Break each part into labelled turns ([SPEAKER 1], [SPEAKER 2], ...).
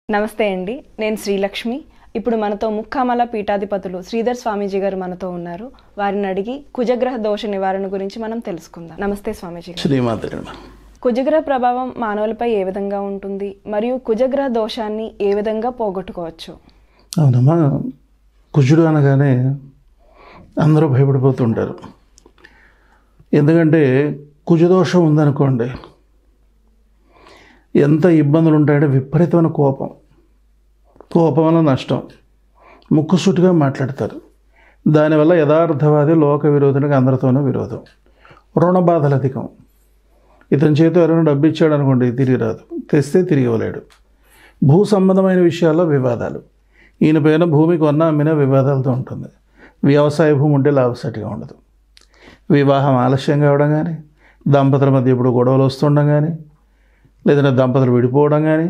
[SPEAKER 1] నమస్తే అండి, నేను శ్రీలక్ష్మి. ఇప్పుడు మనతో ముక్కామల పీఠాధిపతులు శ్రీధర్ స్వామీజీ గారు మనతో ఉన్నారు. వారిని అడిగి కుజగ్రహ దోష నివారణ గురించి మనం తెలుసుకుందాం. నమస్తే స్వామీజీ గారు. కుజగ్రహ ప్రభావం మానవులపై ఏ విధంగా ఉంటుంది మరియు కుజగ్రహ దోషాన్ని ఏ విధంగా పోగొట్టుకోవచ్చు?
[SPEAKER 2] అవునమ్మా, కుజుడు అనగానే అందరూ భయపడిపోతుంటారు. ఎందుకంటే కుజదోషం ఉందనుకోండి, ఎంత ఇబ్బందులు ఉంటాయంటే విపరీతమైన కోపం వల్ల నష్టం, ముక్కుసూటిగా మాట్లాడతారు. దానివల్ల యథార్థవాది లోక విరోధునికి అందరితోనూ విరోధం, రుణ బాధలు అధికం. ఇతని చేతి ఎవరైనా డబ్బు ఇచ్చాడు అనుకోండి, తిరిగి రాదు, తెస్తే తిరిగి ఇవ్వలేడు. భూ సంబంధమైన విషయాల్లో వివాదాలు, ఈయన పైన భూమి కొన్నా అమ్మినా వివాదాలతో ఉంటుంది. వ్యవసాయ భూమి ఉంటే లాభసాటిగా ఉండదు. వివాహం ఆలస్యం కావడం కానీ, దంపతుల మధ్య ఇప్పుడు గొడవలు వస్తుండడం కానీ, లేదంటే దంపతులు విడిపోవడం కానీ,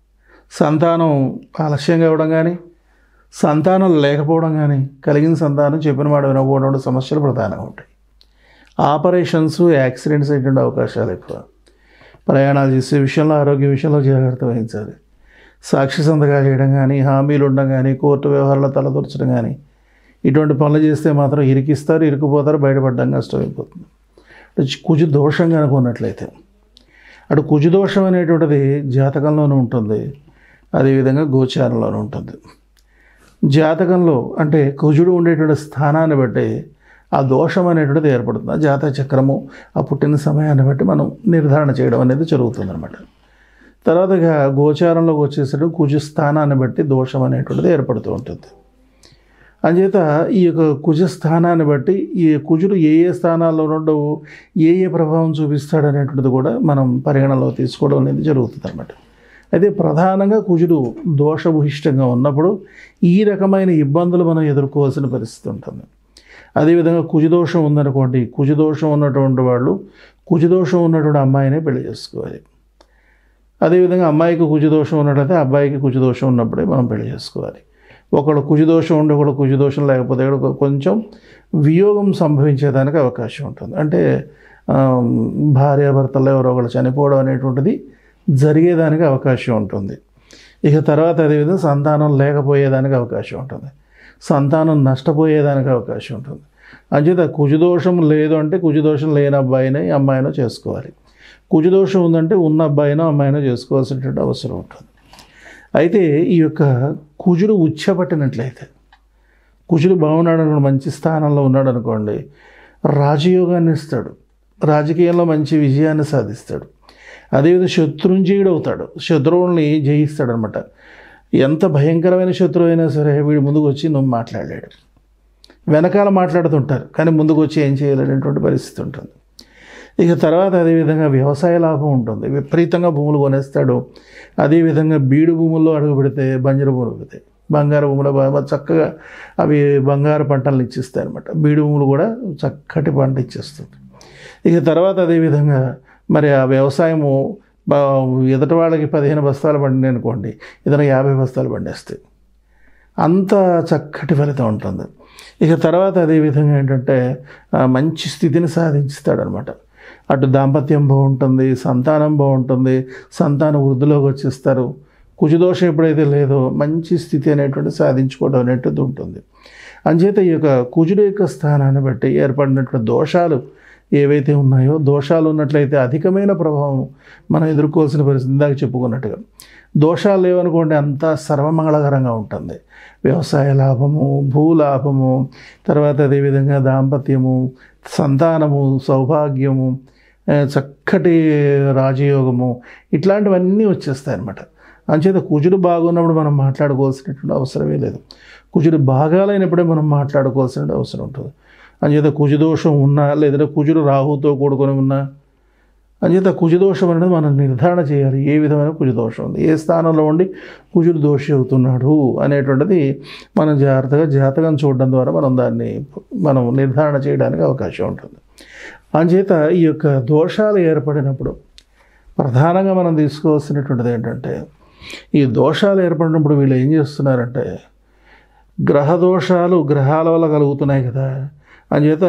[SPEAKER 2] సంతానం ఆలస్యం కావడం కానీ, సంతానం లేకపోవడం కానీ, కలిగిన సంతానం చెప్పిన మాట వినకపోవడం సమస్యలు ప్రధానంగా ఉంటాయి. ఆపరేషన్స్, యాక్సిడెంట్స్ అయ్యేటువంటి అవకాశాలు ఎక్కువ. ప్రయాణాలు చేసే విషయంలో, ఆరోగ్య విషయంలో జాగ్రత్త వహించాలి. సాక్షి సంతకాలు చేయడం కానీ, హామీలు ఉండడం కానీ, కోర్టు వ్యవహారాల్లో తలదూర్చడం కానీ, ఇటువంటి పనులు చేస్తే మాత్రం ఇరికిస్తారు, ఇరుక్కుపోతారు, బయటపడడం కష్టమైపోతుంది. కుజు దోషం కనుకున్నట్లయితే, అటు కుజుదోషం అనేటువంటిది జాతకంలోనూ ఉంటుంది, అదేవిధంగా గోచారంలోనూ ఉంటుంది. జాతకంలో అంటే కుజుడు ఉండేటువంటి స్థానాన్ని బట్టి ఆ దోషం అనేటువంటిది ఏర్పడుతుంది. ఆ జాతక చక్రము, ఆ పుట్టిన సమయాన్ని బట్టి మనం నిర్ధారణ చేయడం అనేది జరుగుతుంది అనమాట. తర్వాత గోచారంలోకి వచ్చేసరికి కుజు స్థానాన్ని బట్టి దోషం అనేటువంటిది ఏర్పడుతూ ఉంటుంది. అంచేత ఈ యొక్క కుజ స్థానాన్ని బట్టి ఈ కుజుడు ఏ ఏ స్థానాల్లో ఉండవు, ఏ ఏ ప్రభావం చూపిస్తాడు అనేటువంటిది కూడా మనం పరిగణనలో తీసుకోవడం అనేది జరుగుతుంది అన్నమాట. అయితే ప్రధానంగా కుజుడు దోషభూయిష్టంగా ఉన్నప్పుడు ఈ రకమైన ఇబ్బందులు మనం ఎదుర్కోవాల్సిన పరిస్థితి ఉంటుంది. అదేవిధంగా కుజదోషం ఉందనుకోండి, కుజదోషం ఉన్నటువంటి వాళ్ళు కుజదోషం ఉన్నటువంటి అమ్మాయినే పెళ్లి చేసుకోవాలి. అదేవిధంగా అమ్మాయికి కుజదోషం ఉన్నట్లయితే అబ్బాయికి కుజదోషం ఉన్నప్పుడే మనం పెళ్లి చేసుకోవాలి. ఒకడు కుజదోషం ఉండి ఒకడు కుజదోషం లేకపోతే కొంచెం వియోగం సంభవించేదానికి అవకాశం ఉంటుంది. అంటే భార్యాభర్తల్లో ఎవరో ఒకరు చనిపోవడం అనేటువంటిది జరిగేదానికి అవకాశం ఉంటుంది. ఇక తర్వాత అదేవిధంగా సంతానం లేకపోయేదానికి అవకాశం ఉంటుంది, సంతానం నష్టపోయేదానికి అవకాశం ఉంటుంది. అంచేత కుజదోషం లేదు అంటే కుజదోషం లేని అబ్బాయిని అమ్మాయినో చేసుకోవాలి. కుజదోషం ఉందంటే ఉన్న అబ్బాయినో అమ్మాయినో చేసుకోవాల్సినటువంటి అవసరం ఉంటుంది. అయితే ఈ యొక్క కుజుడు ఉచ్చపట్టినట్లయితే, కుజుడు బాగున్నాడు అనుకోండి, మంచి స్థానంలో ఉన్నాడు అనుకోండి, రాజయోగాన్ని ఇస్తాడు, రాజకీయంలో మంచి విజయాన్ని సాధిస్తాడు. అదేవిధంగా శత్రుంజయుడు అవుతాడు, శత్రువుల్ని జయిస్తాడనమాట. ఎంత భయంకరమైన శత్రువు అయినా సరే వీడు ముందుకు వచ్చి నువ్వు మాట్లాడలేడు. వెనకాల మాట్లాడుతుంటారు కానీ ముందుకు వచ్చి ఏం చేయలేనటువంటి పరిస్థితి ఉంటుంది. ఇక తర్వాత అదేవిధంగా వ్యవసాయ లాభం ఉంటుంది, విపరీతంగా భూములు కొనేస్తాడు. అదేవిధంగా బీడు భూముల్లో అడుగు పెడితే బంజరు భూములు పెడతాయి, బంగారు భూములు చక్కగా అవి బంగారు పంటలను ఇచ్చిస్తాయి అనమాట. బీడు భూములు కూడా చక్కటి పంట ఇచ్చేస్తుంది. ఇక తర్వాత అదేవిధంగా మరి ఆ వ్యవసాయము ఎదుటి వాళ్ళకి 15 బస్తాలు పండినాయి అనుకోండి, ఇతను 50 బస్తాలు పండేస్తాయి. అంత చక్కటి ఫలితం ఉంటుంది. ఇక తర్వాత అదేవిధంగా ఏంటంటే మంచి స్థితిని సాధించుతాడనమాట. అటు దాంపత్యం బాగుంటుంది, సంతానం బాగుంటుంది, సంతానం వృద్ధిలోకి వచ్చేస్తారు. కుజదోషం ఎప్పుడైతే లేదో మంచి స్థితి అనేటువంటి సాధించుకోవడం అనేటువంటిది ఉంటుంది. అంచేత ఈ యొక్క కుజుడు యొక్క స్థానాన్ని బట్టి ఏర్పడినటువంటి దోషాలు ఏవైతే ఉన్నాయో, దోషాలు ఉన్నట్లయితే అధికమైన ప్రభావం మనం ఎదుర్కోవాల్సిన పరిస్థితి. ఇందాక చెప్పుకున్నట్టుగా దోషాలు లేవనుకోండి, అంతా సర్వమంగళకరంగా ఉంటుంది. వ్యవసాయ లాభము, భూలాభము, తర్వాత అదేవిధంగా దాంపత్యము, సంతానము, సౌభాగ్యము, చక్కటి రాజయోగము, ఇట్లాంటివన్నీ వచ్చేస్తాయి అన్నమాట. అంచేత కుజుడు బాగున్నప్పుడు మనం మాట్లాడుకోవాల్సినటువంటి అవసరమే లేదు. కుజుడు బాగాలైనప్పుడే మనం మాట్లాడుకోవాల్సిన అవసరం ఉంటుంది. అంచేత కుజదోషం ఉన్నా లేదంటే కుజుడు రాహుతో కూడుకొని ఉన్నా, అంచేత కుజదోషం అనేది మనం నిర్ధారణ చేయాలి. ఏ విధమైన కుజదోషం ఉంది, ఏ స్థానంలో ఉండి కుజుడు దోషి అవుతున్నాడు అనేటువంటిది మనం జాగ్రత్తగా జాతకం చూడడం ద్వారా మనం నిర్ధారణ చేయడానికి అవకాశం ఉంటుంది. అంచేత ఈ యొక్క దోషాలు ఏర్పడినప్పుడు ప్రధానంగా మనం తీసుకోవాల్సినటువంటిది ఏంటంటే, ఈ దోషాలు ఏర్పడినప్పుడు వీళ్ళు ఏం చేస్తున్నారంటే, గ్రహదోషాలు గ్రహాల వల్ల కలుగుతున్నాయి కదా, అంచేత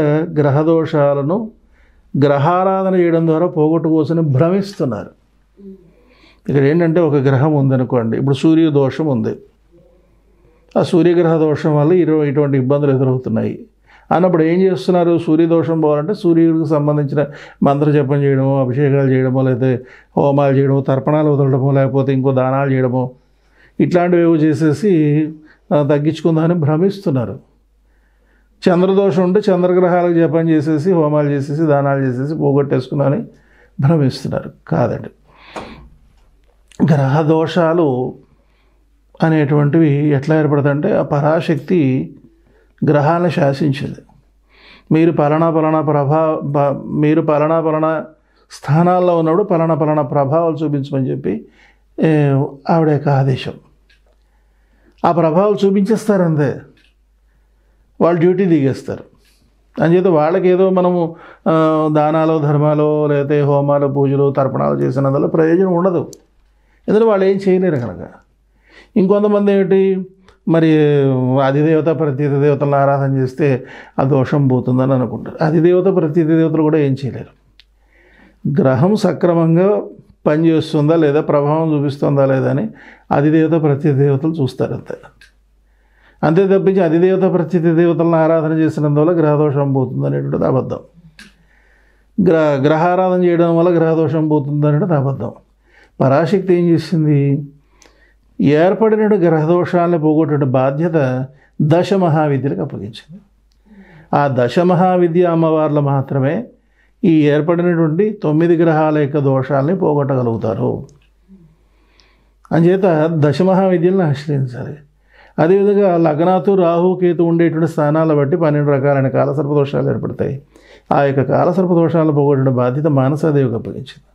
[SPEAKER 2] గ్రహదోషాలను గ్రహారాధన చేయడం ద్వారా పోగొట్టుకోసని భ్రమిస్తున్నారు. ఇక్కడ ఏంటంటే ఒక గ్రహం ఉందనుకోండి, ఇప్పుడు సూర్య దోషం ఉంది, ఆ సూర్యగ్రహ దోషం వల్ల ఇటువంటి ఇబ్బందులు ఎదురవుతున్నాయి అన్నప్పుడు ఏం చేస్తున్నారు? సూర్యదోషం పోవాలంటే సూర్యుడికి సంబంధించిన మంత్ర జపం చేయడమో, అభిషేకాలు చేయడమో, లేకపోతే హోమాలు చేయడమో, తర్పణాలు వదలడమో, లేకపోతే ఇంకో దానాలు చేయడమో, ఇట్లాంటివి ఏవో చేసేసి తగ్గించుకుందామని భ్రమిస్తున్నారు. చంద్రదోషం ఉంటే చంద్రగ్రహాలకు జపం చేసేసి, హోమాలు చేసేసి, దానాలు చేసేసి పోగొట్టేసుకుందామని భ్రమిస్తున్నారు. కాదండి, గ్రహ దోషాలు అనేటువంటివి ఎట్లా ఏర్పడతాయంటే ఆ పరాశక్తి గ్రహాలను శాసించింది. మీరు పలానా స్థానాల్లో ఉన్నప్పుడు పలానా ప్రభావాలు చూపించమని చెప్పి ఆవిడ యొక్క ఆదేశం. ఆ ప్రభావాలు చూపించేస్తారు, అంతే. వాళ్ళు డ్యూటీ దిగేస్తారు. అంచేత వాళ్ళకి ఏదో మనము దానాలు, ధర్మాలు, లేకపోతే హోమాలు, పూజలు, తర్పణాలు చేసినందువల్ల ప్రయోజనం ఉండదు. ఎందుకంటే వాళ్ళు ఏం చేయలేరు కనుక. ఇంకొంతమంది ఏమిటి, మరి అధిదేవత ప్రతీత దేవతలను ఆరాధన చేస్తే ఆ దోషం పోతుందని అనుకుంటారు. అధిదేవత ప్రతీత దేవతలు కూడా ఏం చేయలేరు. గ్రహం సక్రమంగా పనిచేస్తుందా లేదా, ప్రభావం చూపిస్తుందా లేదా అని అధిదేవత ప్రతీత దేవతలు చూస్తారు, అంతే తప్పించి అధిదేవత ప్రతీత దేవతలను ఆరాధన చేసినందువల్ల గ్రహదోషం పోతుంది అనేటువంటిది అబద్ధం. గ్రహారాధన చేయడం వల్ల గ్రహదోషం పోతుంది అనేటువంటిది అబద్ధం. పరాశక్తి ఏం చేసింది? ఏర్పడిన గ్రహదోషాలను పోగొట్టే బాధ్యత దశమహావిద్యలకు అప్పగించింది. ఆ దశమహావిద్య అమ్మవార్లు మాత్రమే ఈ ఏర్పడినటువంటి 9 గ్రహాల యొక్క దోషాలని పోగొట్టగలుగుతారు. అంచేత దశమహావిద్యలను ఆశ్రయించాలి. అదేవిధంగా లగ్నాతు రాహు కేతు ఉండేటువంటి స్థానాలను బట్టి 12 రకాలైన కాలసర్పదోషాలు ఏర్పడతాయి. ఆ యొక్క కాలసర్పదోషాలను పోగొట్టిన బాధ్యత మానసాదేవికి అప్పగించింది.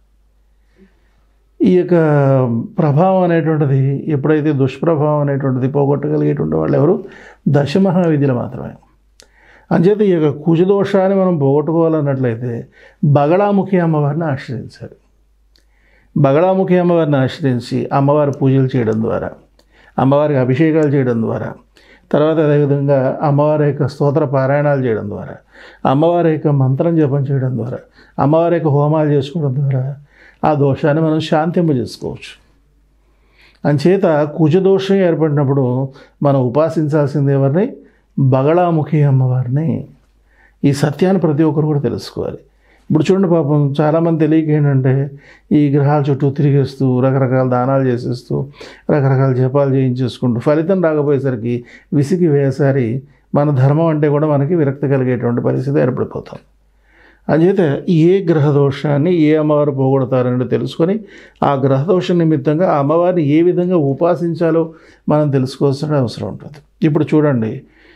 [SPEAKER 2] ఈ యొక్క ప్రభావం అనేటువంటిది, ఎప్పుడైతే దుష్ప్రభావం అనేటువంటిది పోగొట్టగలిగేటువంటి వాళ్ళు ఎవరు? దశమహావిద్యలు మాత్రమే. అంచేత ఈ యొక్క కుజదోషాన్ని మనం పోగొట్టుకోవాలన్నట్లయితే బగళాముఖి అమ్మవారిని ఆశ్రయించాలి. బగళాముఖి అమ్మవారిని ఆశ్రయించి అమ్మవారి పూజలు చేయడం ద్వారా, అమ్మవారికి అభిషేకాలు చేయడం ద్వారా, తర్వాత అదేవిధంగా అమ్మవారి యొక్క స్తోత్ర పారాయణాలు చేయడం ద్వారా, అమ్మవారి యొక్క మంత్రం జపం చేయడం ద్వారా, అమ్మవారి యొక్క హోమాలు చేసుకోవడం ద్వారా ఆ దోషాన్ని మనం శాంతింపజేసుకోవచ్చు. అంచేత కుజదోషం ఏర్పడినప్పుడు మనం ఉపాసించాల్సింది ఎవరిని? బగళాముఖి అమ్మవారిని. ఈ సత్యాన్ని ప్రతి ఒక్కరు కూడా తెలుసుకోవాలి. ఇప్పుడు చూడండి, పాపం చాలామంది తెలియక ఏంటంటే ఈ గ్రహాల చుట్టూ తిరిగేస్తూ, రకరకాల దానాలు చేసేస్తూ, రకరకాల జపాలు చేయించేసుకుంటూ ఫలితం రాకపోయేసరికి విసిగి వేసారి మన ధర్మం అంటే కూడా మనకి విరక్తి కలిగేటువంటి పరిస్థితి ఏర్పడిపోతాం. అంచేత ఏ గ్రహదోషాన్ని ఏ అమ్మవారు పోగొడతారని తెలుసుకొని ఆ గ్రహదోష నిమిత్తంగా ఆ అమ్మవారిని ఏ విధంగా ఉపాసించాలో మనం తెలుసుకోవాల్సిన అవసరం ఉంటుంది. ఇప్పుడు చూడండి,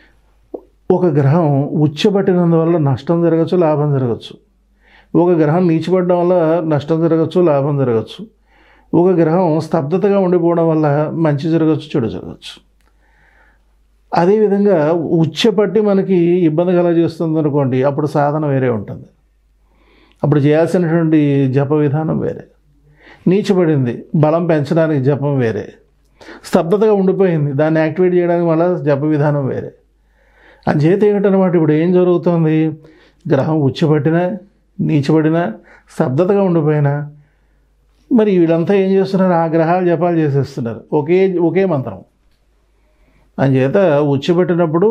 [SPEAKER 2] ఒక గ్రహం ఉచ్చబట్టినందువల్ల నష్టం జరగచ్చు, లాభం జరగచ్చు. ఒక గ్రహం నీచిపడడం వల్ల నష్టం జరగచ్చు, లాభం జరగచ్చు. ఒక గ్రహం స్తబ్దతగా ఉండిపోవడం వల్ల మంచి జరగచ్చు, చెడు జరగచ్చు. అదేవిధంగా ఉచ్చపట్టి మనకి ఇబ్బంది కలగజేస్తుంది అనుకోండి, అప్పుడు సాధన వేరే ఉంటుంది, అప్పుడు చేయాల్సినటువంటి జప విధానం వేరే. నీచపడింది, బలం పెంచడానికి జపం వేరే. స్తబ్దతగా ఉండిపోయింది, దాన్ని యాక్టివేట్ చేయడానికి మళ్ళీ జప విధానం వేరే. అంచేత ఏమిటనమాట, ఇప్పుడు ఏం జరుగుతుంది? గ్రహం ఉచ్చపట్టినా, నీచపడినా, స్తబ్దతగా ఉండిపోయినా మరి వీళ్ళంతా ఏం చేస్తున్నారు? ఆ గ్రహాలు జపాలు చేసేస్తున్నారు, ఒకే మంత్రం. అంచేత ఉచ్చబెట్టినప్పుడు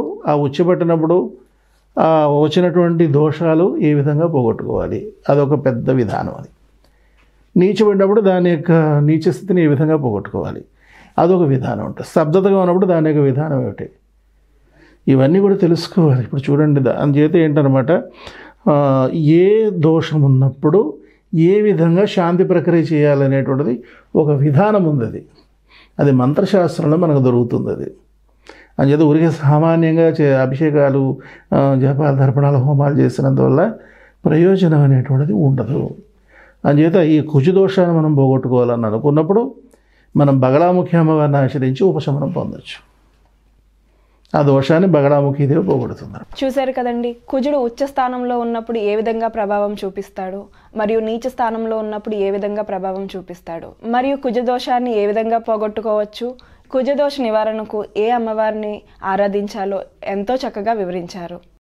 [SPEAKER 2] వచ్చినటువంటి దోషాలు ఏ విధంగా పోగొట్టుకోవాలి, అదొక పెద్ద విధానం. అది నీచబడినప్పుడు దాని యొక్క నీచ స్థితిని ఏ విధంగా పోగొట్టుకోవాలి, అదొక విధానం ఉంటుంది. స్తబ్దతగా ఉన్నప్పుడు దాని యొక్క విధానం ఏమిటి, ఇవన్నీ కూడా తెలుసుకోవాలి. ఇప్పుడు చూడండి, అందుచేత ఏంటనమాట, ఏ దోషం ఉన్నప్పుడు ఏ విధంగా శాంతి ప్రక్రియ చేయాలనేటువంటిది ఒక విధానం ఉంది. అది మంత్రశాస్త్రంలో మనకు దొరుకుతుంది. అది అంచేత ఊరికే సామాన్యంగా అభిషేకాలు, జపాలు, తర్పణాలు, హోమాలు చేసినందువల్ల ప్రయోజనం అనేటువంటిది ఉండదు. అంచేత ఈ కుజదోషాన్ని మనం పోగొట్టుకోవాలని అనుకున్నప్పుడు మనం బగళాముఖి అమ్మవారిని ఆశ్రయించి ఉపశమనం పొందొచ్చు. ఆ దోషాన్ని బగళాముఖిదేవి పోగొడుతున్నారు.
[SPEAKER 1] చూశారు కదండి, కుజుడు ఉచ్చ స్థానంలో ఉన్నప్పుడు ఏ విధంగా ప్రభావం చూపిస్తాడు, మరియు నీచ స్థానంలో ఉన్నప్పుడు ఏ విధంగా ప్రభావం చూపిస్తాడు, మరియు కుజదోషాన్ని ఏ విధంగా పోగొట్టుకోవచ్చు, కుజదోష నివారణకు ఏ అమ్మవారిని ఆరాధించాలో ఎంతో చక్కగా వివరించారు.